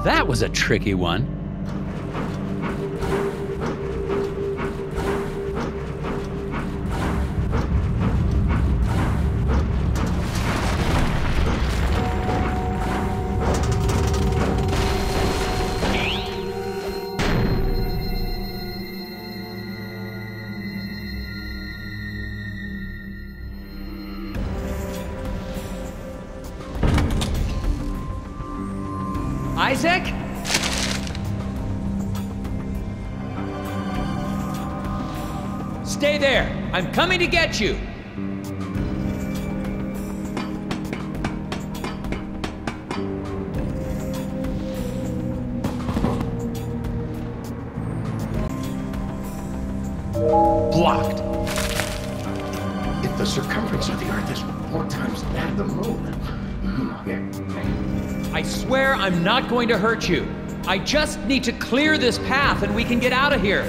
That was a tricky one. Isaac? Stay there. I'm coming to get you. Blocked. If the circumference of the Earth is 4 times that of the Moon. I swear I'm not going to hurt you. I just need to clear this path and we can get out of here.